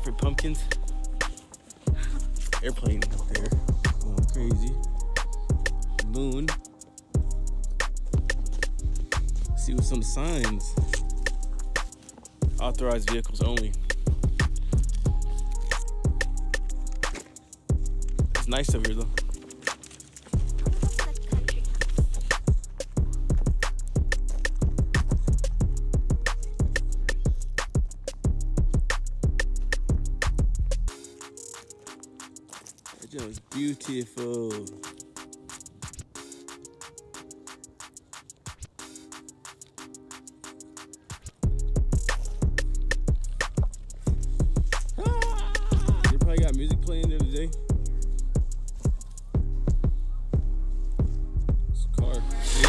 Stratford pumpkins. Airplane up there, going crazy. Moon. See with some signs. Authorized vehicles only. It's nice over here though. That was beautiful. They probably got music playing there today. It's a car.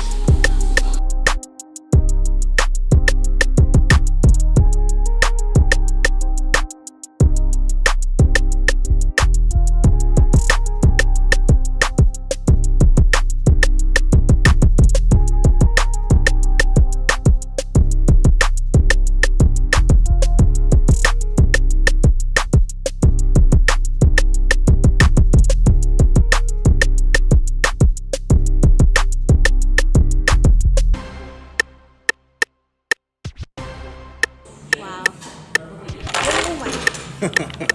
Wow. Oh my.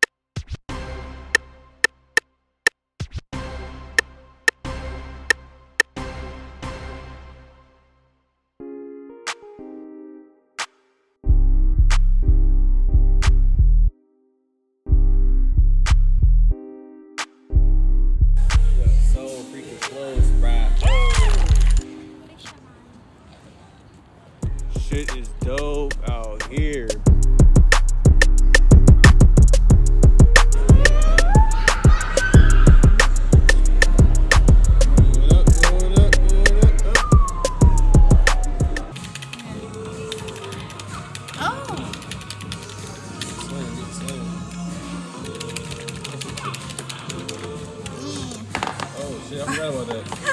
So freaking close, bruh. Shit is dope out here. Going up, going up, going up, up. Oh. Oh shit, I forgot about that.